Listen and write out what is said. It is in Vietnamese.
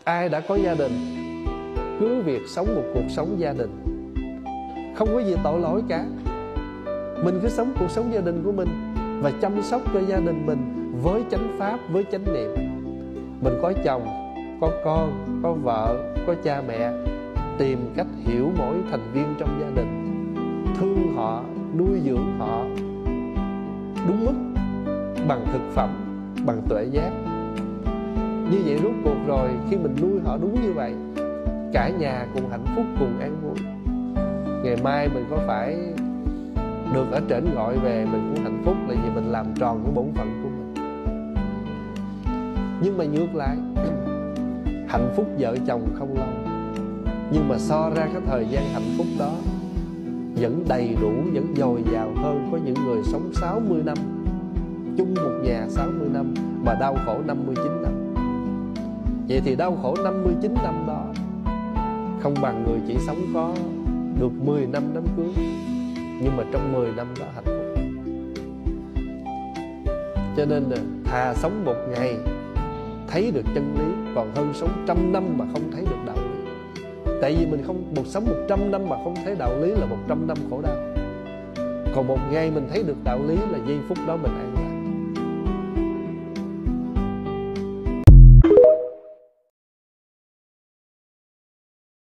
Ai đã có gia đình cứ việc sống một cuộc sống gia đình, không có gì tội lỗi cả. Mình cứ sống cuộc sống gia đình của mình và chăm sóc cho gia đình mình với chánh pháp, với chánh niệm. Mình có chồng, có con, có vợ, có cha mẹ, tìm cách hiểu mỗi thành viên trong gia đình, thương họ, nuôi dưỡng họ đúng mức, bằng thực phẩm, bằng tuệ giác. Như vậy rốt cuộc rồi, khi mình nuôi họ đúng như vậy, cả nhà cùng hạnh phúc, cùng an vui. Ngày mai mình có phải được ở trển gọi về, mình cũng hạnh phúc, là vì mình làm tròn cái bổn phận của mình. Nhưng mà ngược lại, hạnh phúc vợ chồng không lâu, nhưng mà so ra cái thời gian hạnh phúc đó vẫn đầy đủ, vẫn dồi dào hơn có những người sống 60 năm chung một nhà 60 năm mà đau khổ 59 năm. Vậy thì đau khổ 59 năm đó không bằng người chỉ sống có được 10 năm đám cưới, nhưng mà trong 10 năm đó hạnh phúc. Cho nên là thà sống một ngày thấy được chân lý, còn hơn sống 100 năm mà không thấy được đạo lý. Tại vì mình không sống 100 năm mà không thấy đạo lý là 100 năm khổ đau. Còn một ngày mình thấy được đạo lý là giây phút đó mình an lạc.